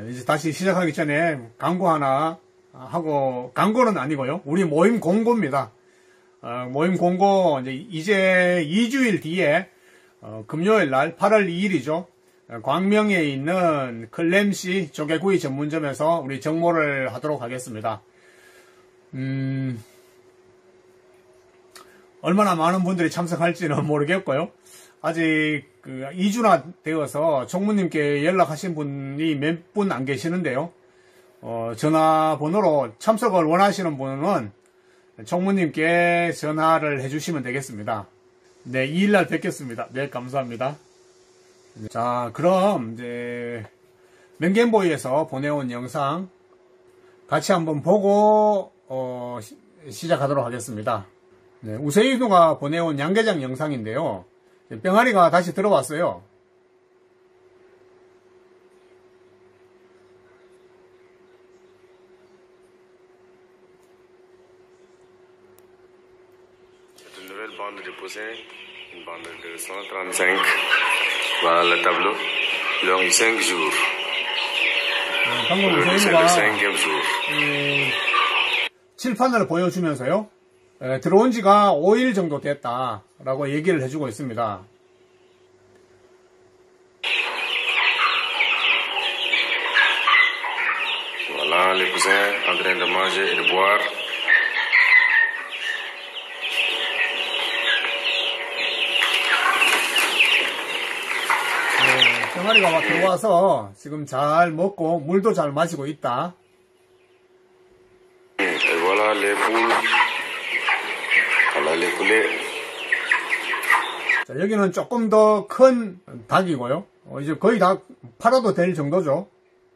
이제 다시 시작하기 전에 광고 하나 하고, 광고는 아니고요. 우리 모임 공고입니다. 모임 공고, 이제 2주일 뒤에, 금요일 날 8월 2일이죠. 광명에 있는 클램시 조개구이 전문점에서 우리 정모를 하도록 하겠습니다. 얼마나 많은 분들이 참석할지는 모르겠고요. 아직 2주나 되어서 총무님께 연락하신 분이 몇 분 안 계시는데요. 전화번호로 참석을 원하시는 분은 총무님께 전화를 해주시면 되겠습니다. 네, 2일날 뵙겠습니다. 네, 감사합니다. 자, 그럼 이제 맹겜보이에서 보내온 영상 같이 한번 보고 시작하도록 하겠습니다. 네, 우세인우가 보내온 양계장 영상인데요. 병아리가 다시 들어왔어요. Nouvelle bande déposée, une bande de 135. Voilà le tableau. Long 5 jours. 방금 우세인우가 칠판을 보여주면서요. 들어온 지가 5일 정도 됐다라고 얘기를 해주고 있습니다. Voilà les poussins en train de manger et de boire. 병아리가 막 들어와서 지금 잘 먹고 물도 잘 마시고 있다. Et voilà les poules. Voilà les poulets. 자, 여기는 조금 더 큰 닭이고요. 이제 거의 다 팔아도 될 정도죠.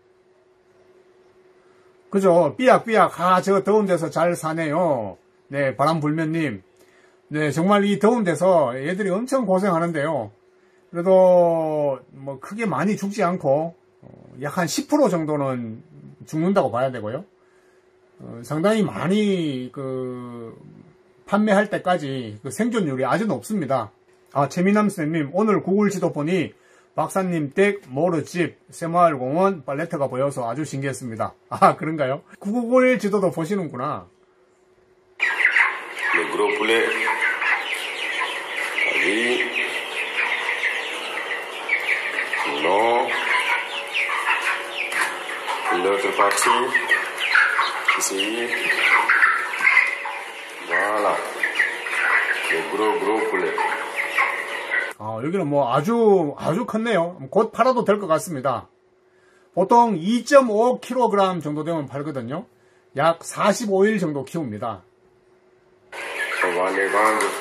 그죠? 삐약삐약. 저 더운 데서 잘 사네요. 네, 바람불면님. 네, 정말 이 더운 데서 얘들이 엄청 고생하는데요. 그래도 뭐 크게 많이 죽지 않고 약 한 10% 정도는 죽는다고 봐야 되고요. 상당히 많이 판매할 때까지 생존율이 아주 높습니다. 최민남 선생님, 오늘 구글 지도 보니 박사님 댁 모르집 새마을공원 팔레트가 보여서 아주 신기했습니다. 그런가요? 구글 지도도 보시는구나. Le gros poulet. Non. L'autre partie. Ici. Voilà. Le gros poulet. 여기는 뭐 아주 컸네요. 곧 팔아도 될 것 같습니다. 보통 2.5kg 정도 되면 팔거든요. 약 45일 정도 키웁니다. On va les vendre.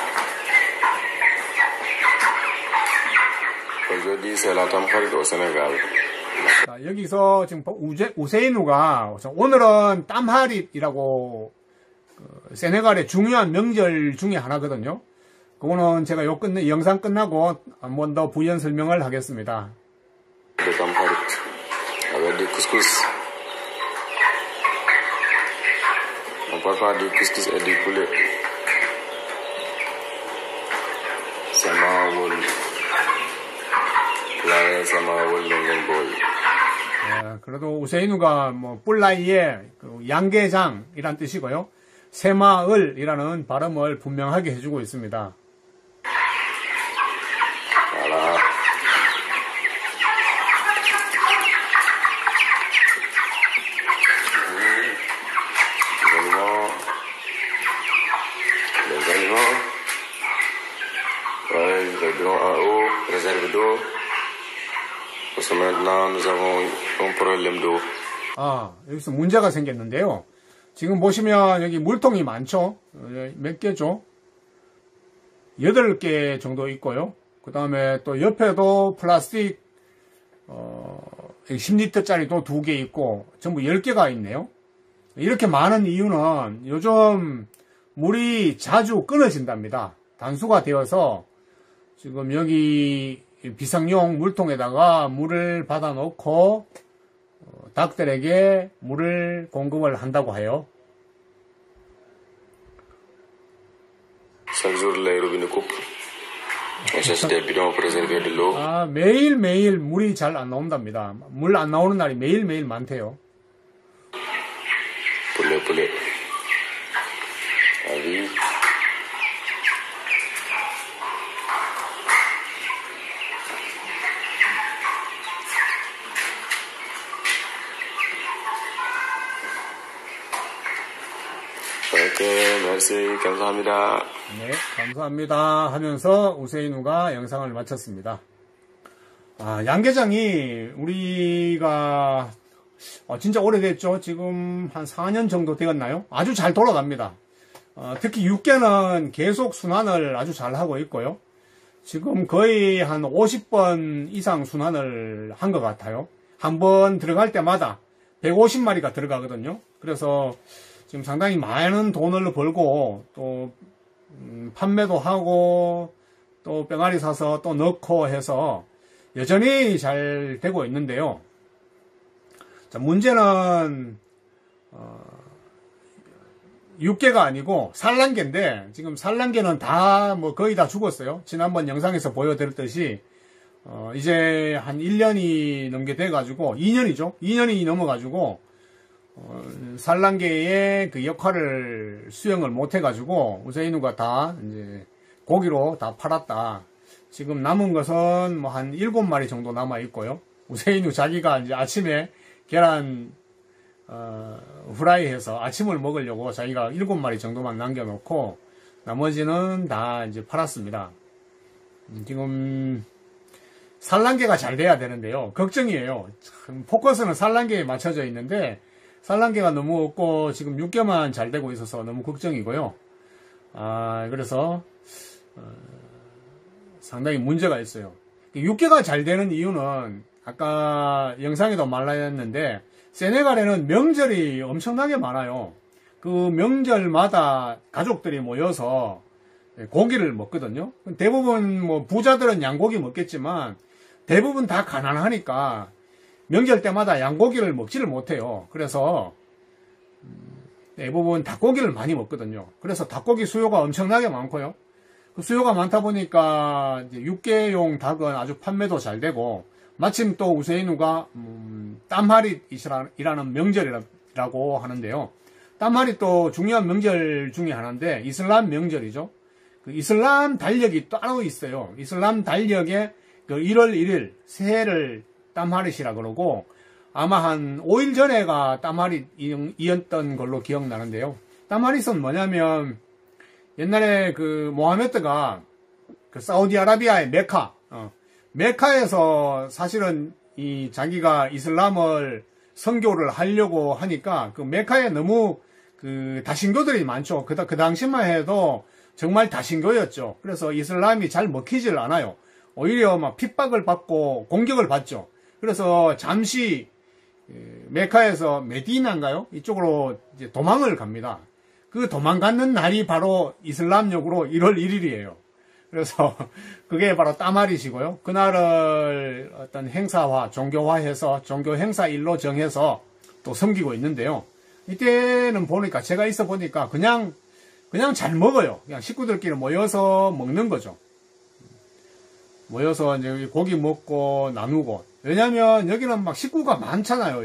Aujourd'hui, c'est la Tamkharit au Sénégal. 자, 여기서 지금 우세인우가 오늘은 땀하릿이라고 세네갈의 중요한 명절 중에 하나거든요. 그거는 제가 영상 끝나고 한 번 더 부연 설명을 하겠습니다. De Tamkharit avec du couscous. On parle pas du couscous et du poulet. Semaul. Là, Semaul 맹겜보이. 그래도 우세인우가 뭐 뿔라이의 양계장이란 뜻이고요. 새마을이라는 발음을 분명하게 해주고 있습니다. Voilà. Les aliments. Ouais, le bidon en haut, réserve d'eau. Parce que maintenant, nous avons un problème d'eau. 여기서 문제가 생겼는데요. 지금 보시면 여기 물통이 많죠? 몇 개죠? 8개 정도 있고요. 그 다음에 또 옆에도 플라스틱 10리터짜리도 2개 있고 전부 10개가 있네요. 이렇게 많은 이유는 요즘 물이 자주 끊어진답니다. 단수가 되어서 지금 여기 비상용 물통에다가 물을 받아 놓고 닭들에게 물을 공급을 한다고 해요. Chaque jour, les robinets coupent. Necessité bidon préservé de l'eau. 아, 매일매일 물이 잘 안 나온답니다. 물 안 나오는 날이 매일매일 많대요. Poulet. Avis. Ok, merci, 감사합니다. 네, 감사합니다 하면서 우세인우가 영상을 마쳤습니다. 아, 양계장이 우리가 진짜 오래됐죠. 지금 한 4년 정도 되었나요? 아주 잘 돌아갑니다. 특히 육계는 계속 순환을 아주 잘 하고 있고요. 지금 거의 한 50번 이상 순환을 한 것 같아요. 한 번 들어갈 때마다 150마리가 들어가거든요. 그래서 지금 상당히 많은 돈을 벌고 또 판매도 하고 또 병아리 사서 또 넣고 해서 여전히 잘 되고 있는데요. 자, 문제는 육계가 아니고 산란계인데 지금 산란계는 다 거의 다 죽었어요. 지난번 영상에서 보여드렸듯이 이제 한 1년이 넘게 돼가지고 2년이 넘어가지고 산란계의 그 역할을 수행을 못해가지고 우세인우가 다 이제 고기로 다 팔았다. 지금 남은 것은 뭐 한 7마리 정도 남아 있고요. 우세인우 자기가 이제 아침에 계란 후라이 해서 아침을 먹으려고 자기가 7마리 정도만 남겨놓고 나머지는 다 이제 팔았습니다. 지금 산란계가 잘 돼야 되는데요. 걱정이에요. 참, 포커스는 산란계에 맞춰져 있는데 산란계가 너무 없고 지금 육계만 잘 되고 있어서 너무 걱정이고요. 그래서 상당히 문제가 있어요. 육계가 잘 되는 이유는 아까 영상에도 말했는데 세네갈에는 명절이 엄청나게 많아요. 그 명절마다 가족들이 모여서 고기를 먹거든요. 대부분 뭐 부자들은 양고기 먹겠지만 대부분 다 가난하니까 명절 때마다 양고기를 먹지를 못해요. 그래서 대부분 닭고기를 많이 먹거든요. 그래서 닭고기 수요가 엄청나게 많고요. 그 수요가 많다 보니까 이제 육계용 닭은 아주 판매도 잘 되고 마침 또 우세인우가 땀하릿이라는 명절이라고 하는데요. 땀하릿 또 중요한 명절 중에 하나인데 이슬람 명절이죠. 그 이슬람 달력이 따로 있어요. 이슬람 달력에 그 1월 1일 새해를 땀하릿이라 그러고 아마 한 5일 전에가 땀하릿이었던 걸로 기억나는데요. 땀하릿은 뭐냐면 옛날에 그 모하메드가 그 사우디아라비아의 메카에서 사실은 이 자기가 이슬람을 선교를 하려고 하니까 그 메카에 너무 그 다신교들이 많죠. 그 당시만 해도 정말 다신교였죠. 그래서 이슬람이 잘 먹히질 않아요. 오히려 막 핍박을 받고 공격을 받죠. 그래서 잠시 메카에서 메디나인가요? 이쪽으로 이제 도망을 갑니다. 그 도망가는 날이 바로 이슬람력으로 1월 1일이에요. 그래서 그게 바로 땀하릿이고요. 그날을 어떤 행사화, 종교화해서 종교 행사일로 정해서 또 섬기고 있는데요. 이때는 보니까 제가 있어 보니까 그냥 잘 먹어요. 그냥 식구들끼리 모여서 먹는 거죠. 모여서 이제 고기 먹고 나누고. 왜냐면 여기는 막 식구가 많잖아요.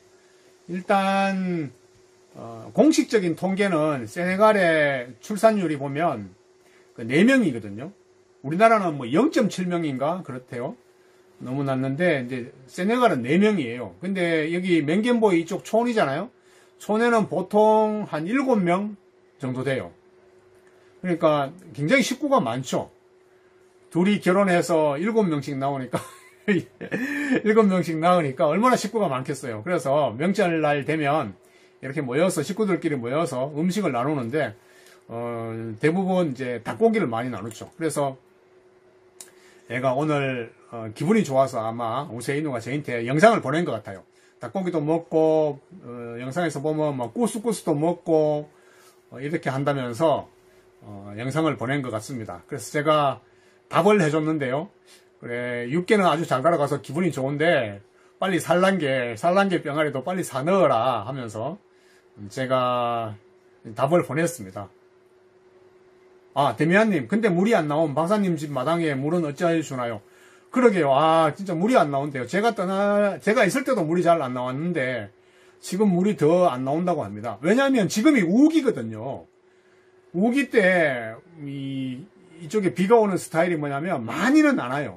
일단 공식적인 통계는 세네갈의 출산율이 보면 4명이거든요. 우리나라는 뭐 0.7명인가 그렇대요. 너무 낮는데 이제 세네갈은 4명이에요. 근데 여기 맹겐보이 이쪽 촌이잖아요. 촌에는 보통 한 7명 정도 돼요. 그러니까 굉장히 식구가 많죠. 둘이 결혼해서 7명씩 나오니까 7명씩 나오니까 얼마나 식구가 많겠어요. 그래서 명절날 되면 이렇게 모여서 식구들끼리 모여서 음식을 나누는데 대부분 이제 닭고기를 많이 나누죠. 그래서 얘가 오늘 기분이 좋아서 아마 우세인우가 저한테 영상을 보낸 것 같아요. 닭고기도 먹고 영상에서 보면 뭐 꾸스꾸스도 먹고 이렇게 한다면서 영상을 보낸 것 같습니다. 그래서 제가 답을 해줬는데요. 그래, 육계는 아주 잘 갈아가서 기분이 좋은데 빨리 산란계 병아리도 빨리 사넣어라 하면서 제가 답을 보냈습니다. 아, 데미안님, 근데 물이 안 나온 박사님 집 마당에 물은 어찌하여 주나요? 그러게요. 아, 진짜 물이 안 나온대요. 제가 있을 때도 물이 잘 안 나왔는데, 지금 물이 더 안 나온다고 합니다. 왜냐하면 지금이 우기거든요. 우기 때, 이쪽에 비가 오는 스타일이 뭐냐면, 많이는 안 와요.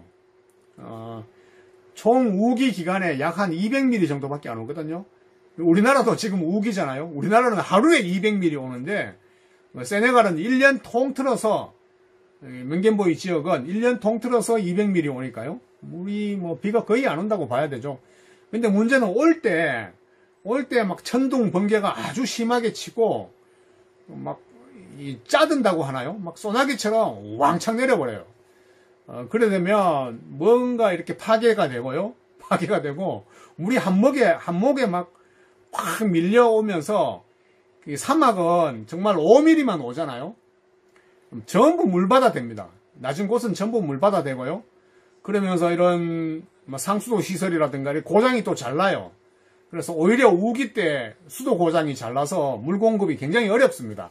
총 우기 기간에 약 한 200mm 정도밖에 안 오거든요. 우리나라도 지금 우기잖아요. 우리나라는 하루에 200mm 오는데, 세네갈은 1년 통틀어서, 멘겐보이 지역은 1년 통틀어서 200mm 오니까요. 물이 비가 거의 안 온다고 봐야 되죠. 근데 문제는 올 때 막 천둥 번개가 아주 심하게 치고 막 짜든다고 하나요? 막 소나기처럼 왕창 내려버려요. 그래 되면 뭔가 이렇게 파괴가 되고요. 파괴가 되고 물이 한목에 막 확 밀려오면서 사막은 정말 5mm만 오잖아요. 전부 물바다 됩니다. 낮은 곳은 전부 물바다 되고요. 그러면서 이런 상수도 시설이라든가 고장이 또 잘 나요. 그래서 오히려 우기 때 수도 고장이 잘 나서 물 공급이 굉장히 어렵습니다.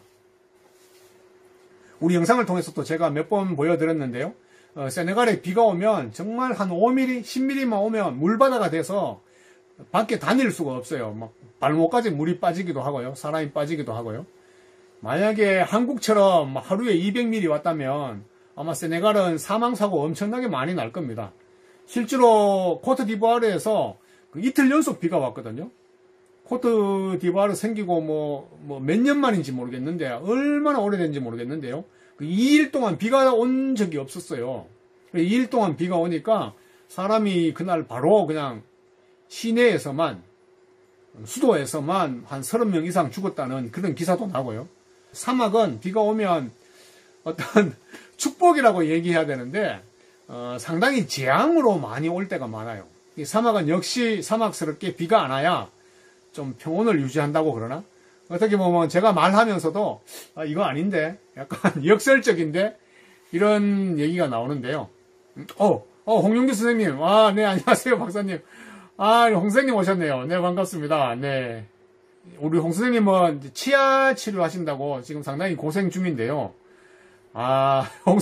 우리 영상을 통해서도 제가 몇 번 보여드렸는데요. 세네갈에 비가 오면 정말 한 5mm, 10mm만 오면 물바다가 돼서 밖에 다닐 수가 없어요. 막 발목까지 물이 빠지기도 하고요. 사람이 빠지기도 하고요. 만약에 한국처럼 하루에 200mm 왔다면 아마 세네갈은 사망사고 엄청나게 많이 날 겁니다. 실제로 코트디부아르에서 이틀 연속 비가 왔거든요. 코트디부아르 생기고 몇 년 만인지 모르겠는데 얼마나 오래된지 모르겠는데요. 2일 동안 비가 온 적이 없었어요. 2일 동안 비가 오니까 사람이 그날 바로 그냥 시내에서만 수도에서만 한 30명 이상 죽었다는 그런 기사도 나고요. 사막은 비가 오면 어떤 축복이라고 얘기해야 되는데 상당히 재앙으로 많이 올 때가 많아요. 이 사막은 역시 사막스럽게 비가 안 와야 좀 평온을 유지한다고 그러나? 어떻게 보면 제가 말하면서도 이거 아닌데 약간 역설적인데 이런 얘기가 나오는데요. 홍윤기 선생님. 네, 안녕하세요, 박사님. 홍 선생님 오셨네요. 네, 반갑습니다. 네. 우리 홍 선생님은 치아 치료 하신다고 지금 상당히 고생 중인데요. 홍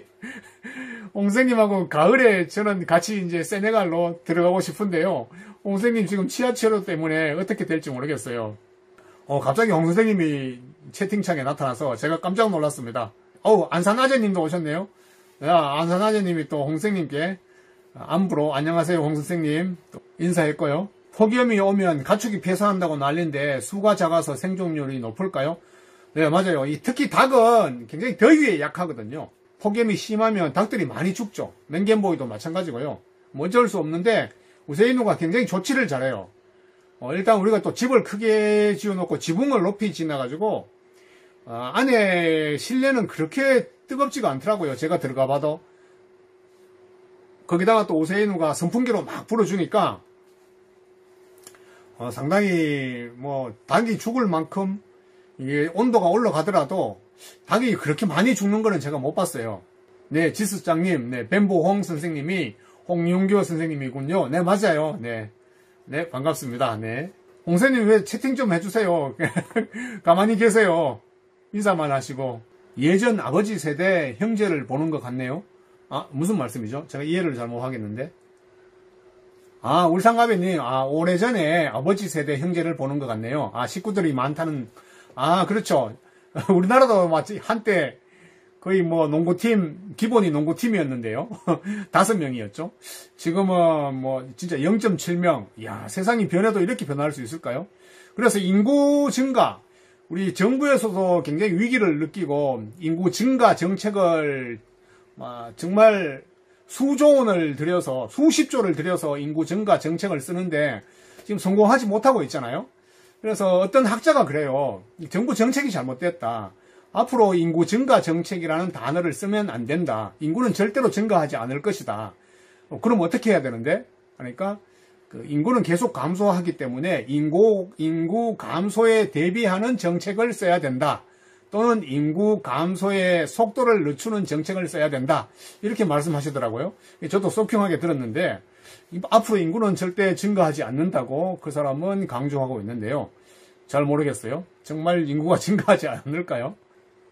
선생님하고 가을에 저는 같이 이제 세네갈로 들어가고 싶은데요. 홍 선생님 지금 치아 치료 때문에 어떻게 될지 모르겠어요. 갑자기 홍 선생님이 채팅창에 나타나서 제가 깜짝 놀랐습니다. 안산아재님도 오셨네요. 안산아재님이 또 홍 선생님께 안부로 안녕하세요 홍 선생님 또 인사했고요. 폭염이 오면 가축이 폐사한다고 난리인데 수가 작아서 생존율이 높을까요? 네, 맞아요. 특히 닭은 굉장히 더위에 약하거든요. 폭염이 심하면 닭들이 많이 죽죠. 멘겐보이도 마찬가지고요. 어쩔 수 없는데 우세이누가 굉장히 조치를 잘해요. 일단 우리가 또 집을 크게 지어놓고 지붕을 높이 지나가지고 안에 실내는 그렇게 뜨겁지가 않더라고요. 제가 들어가 봐도. 거기다가 또 오세이누가 선풍기로 막 불어주니까 상당히 닭이 죽을 만큼 이게 온도가 올라가더라도 닭이 그렇게 많이 죽는 거는 제가 못 봤어요. 네, 지수장님, 네, 뱀보홍 선생님이 홍윤교 선생님이군요. 네, 맞아요. 네, 반갑습니다. 네, 홍선생님 왜 채팅 좀 해주세요. 가만히 계세요. 인사만 하시고. 예전 아버지 세대 형제를 보는 것 같네요. 무슨 말씀이죠? 제가 이해를 잘못 하겠는데. 울상가베님, 오래전에 아버지 세대 형제를 보는 것 같네요. 식구들이 많다는, 그렇죠. 우리나라도 마치 한때 거의 농구팀, 기본이 농구팀이었는데요. 5명이었죠. 지금은 진짜 0.7명. 이야, 세상이 변해도 이렇게 변할 수 있을까요? 그래서 인구 증가, 우리 정부에서도 굉장히 위기를 느끼고 인구 증가 정책을 정말 수조 원을 들여서 수십조를 들여서 인구 증가 정책을 쓰는데 지금 성공하지 못하고 있잖아요. 그래서 어떤 학자가 그래요. 정부 정책이 잘못됐다. 앞으로 인구 증가 정책이라는 단어를 쓰면 안 된다. 인구는 절대로 증가하지 않을 것이다. 그럼 어떻게 해야 되는데? 그러니까 인구는 계속 감소하기 때문에 인구 감소에 대비하는 정책을 써야 된다. 또는 인구 감소의 속도를 늦추는 정책을 써야 된다. 이렇게 말씀하시더라고요. 저도 속형하게 들었는데 앞으로 인구는 절대 증가하지 않는다고 그 사람은 강조하고 있는데요. 잘 모르겠어요. 정말 인구가 증가하지 않을까요?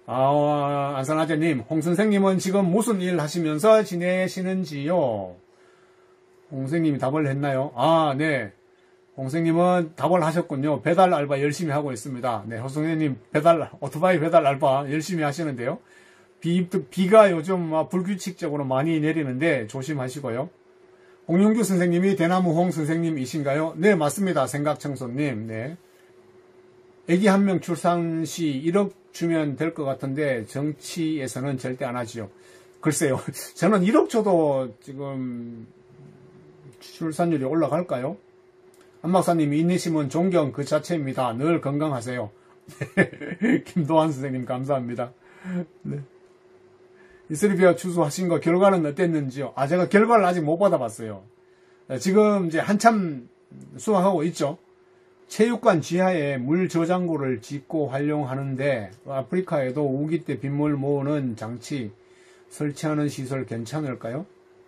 안산아재님, 홍 선생님은 지금 무슨 일 하시면서 지내시는지요? 홍 선생님이 답을 했나요? 네. 홍 선생님은 답을 하셨군요. 배달 알바 열심히 하고 있습니다. 네, 홍 선생님 오토바이 배달 알바 열심히 하시는데요. 비가 요즘 불규칙적으로 많이 내리는데 조심하시고요. 홍용규 선생님이 대나무 홍 선생님이신가요? 네, 맞습니다. 생각청소님. 네. 애기 한 명 출산 시 1억 주면 될 것 같은데 정치에서는 절대 안 하지요. 글쎄요. 저는 1억 줘도 지금 출산율이 올라갈까요? 안 박사님, 인내심은 존경 그 자체입니다. 늘 건강하세요. 김도환 선생님 감사합니다. 네. 이슬비어 추수하신 거 결과는 어땠는지요? 제가 결과를 아직 못 받아봤어요. 지금 이제 한참 수확하고 있죠. 체육관 지하에 물 저장고를 짓고 활용하는데 아프리카에도 우기 때 빗물 모으는 장치 설치하는 시설 괜찮을까요?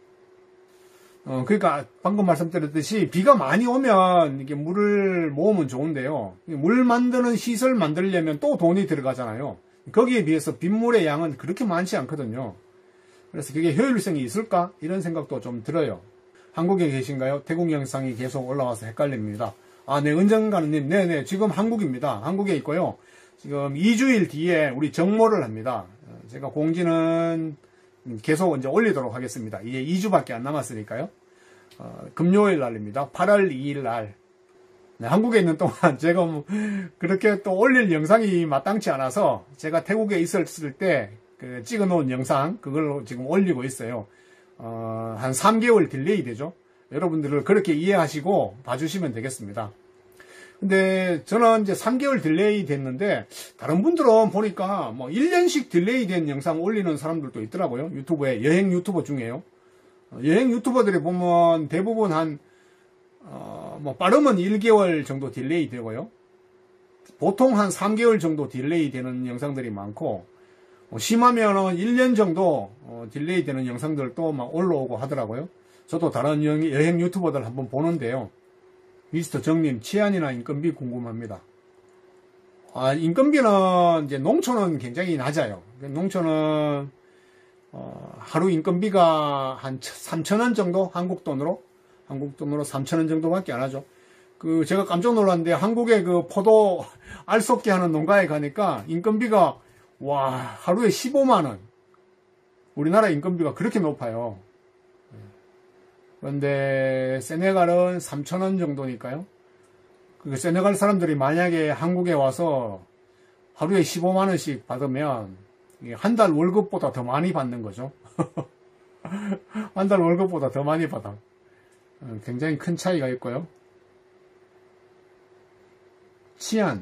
그러니까 방금 말씀드렸듯이 비가 많이 오면 이게 물을 모으면 좋은데요. 물 만드는 시설 만들려면 또 돈이 들어가잖아요. 거기에 비해서 빗물의 양은 그렇게 많지 않거든요. 그래서 그게 효율성이 있을까? 이런 생각도 좀 들어요. 한국에 계신가요? 태국 영상이 계속 올라와서 헷갈립니다. 네, 은정가는님, 네네, 지금 한국입니다. 한국에 있고요. 지금 2주일 뒤에 우리 정모를 합니다. 제가 공지는 계속 이제 올리도록 하겠습니다. 이제 2주밖에 안 남았으니까요. 금요일 날입니다. 8월 2일 날. 네, 한국에 있는 동안 제가 그렇게 또 올릴 영상이 마땅치 않아서 제가 태국에 있었을 때 찍어 놓은 영상, 그걸로 지금 올리고 있어요. 한 3개월 딜레이 되죠. 여러분들을 그렇게 이해하시고 봐주시면 되겠습니다. 근데 저는 이제 3개월 딜레이 됐는데 다른 분들은 보니까 뭐 1년씩 딜레이 된 영상 올리는 사람들도 있더라고요. 유튜브에 여행 유튜버 중에요. 여행 유튜버들이 보면 대부분 뭐 빠르면 1개월 정도 딜레이 되고요. 보통 한 3개월 정도 딜레이 되는 영상들이 많고 심하면은 1년 정도 딜레이 되는 영상들도 막 올라오고 하더라고요. 저도 다른 여행 유튜버들 한번 보는데요. 미스터 정님, 치안이나 인건비 궁금합니다. 인건비는 이제 농촌은 굉장히 낮아요. 농촌은 하루 인건비가 한 3,000원 정도, 한국 돈으로 3,000원 정도밖에 안 하죠. 제가 깜짝 놀랐는데 한국에 포도 알 쏟게 하는 농가에 가니까 인건비가 하루에 15만 원. 우리나라 인건비가 그렇게 높아요. 그런데 세네갈은 3,000원 정도니까요. 세네갈 사람들이 만약에 한국에 와서 하루에 15만 원씩 받으면 한 달 월급보다 더 많이 받는 거죠. 한 달 월급보다 더 많이 받아. 굉장히 큰 차이가 있고요. 치안.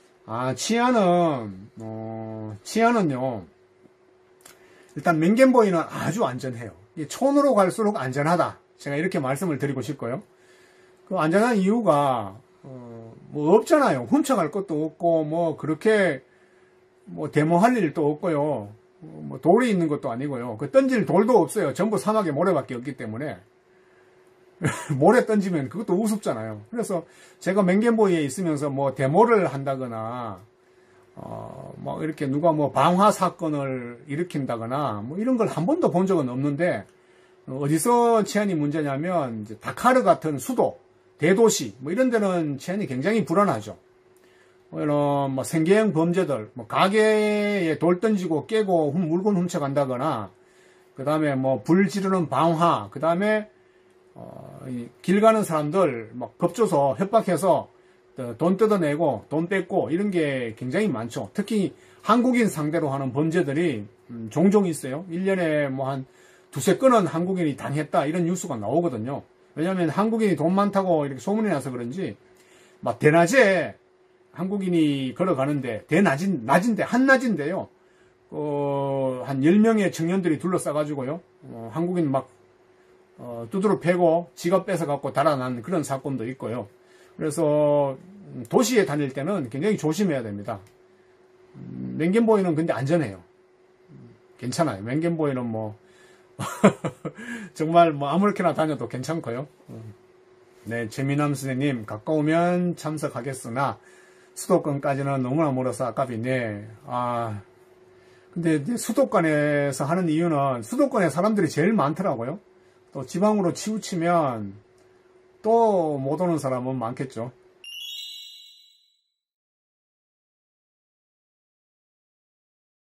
치안은요. 일단 맹겐보이는 아주 안전해요. 촌으로 갈수록 안전하다. 제가 이렇게 말씀을 드리고 싶고요. 안전한 이유가 뭐 없잖아요. 훔쳐갈 것도 없고 그렇게 데모할 일도 없고요. 돌이 있는 것도 아니고요. 던질 돌도 없어요. 전부 사막에 모래밖에 없기 때문에 모래 던지면 그것도 우습잖아요. 그래서 제가 맹겐보이에 있으면서 데모를 한다거나 이렇게 누가 방화 사건을 일으킨다거나 이런 걸 한 번도 본 적은 없는데, 어디서 치안이 문제냐면 이제 다카르 같은 수도, 대도시 이런 데는 치안이 굉장히 불안하죠. 이런 생계형 범죄들, 가게에 돌 던지고 깨고 물건 훔쳐간다거나, 그 다음에 불 지르는 방화, 그 다음에 길 가는 사람들 겁줘서 협박해서 돈 뜯어내고 돈 뺏고 이런 게 굉장히 많죠. 특히 한국인 상대로 하는 범죄들이 종종 있어요. 1년에 한 두세 건은 한국인이 당했다 이런 뉴스가 나오거든요. 왜냐하면 한국인이 돈 많다고 이렇게 소문이 나서 그런지 대낮에 한국인이 걸어가는데 낮인데 한낮인데요. 한 10명의 청년들이 둘러싸가지고요. 한국인 두드러 패고 지갑 뺏어갖고 달아난 그런 사건도 있고요. 그래서 도시에 다닐 때는 굉장히 조심해야 됩니다. 맹겐보이는 근데 안전해요. 괜찮아요. 맹겐보이는 정말 아무렇게나 다녀도 괜찮고요. 네, 최민남 선생님, 가까우면 참석하겠으나 수도권까지는 너무나 멀어서 아깝이네. 근데 이제 수도권에서 하는 이유는 수도권에 사람들이 제일 많더라고요. 또 지방으로 치우치면 또 못 오는 사람은 많겠죠.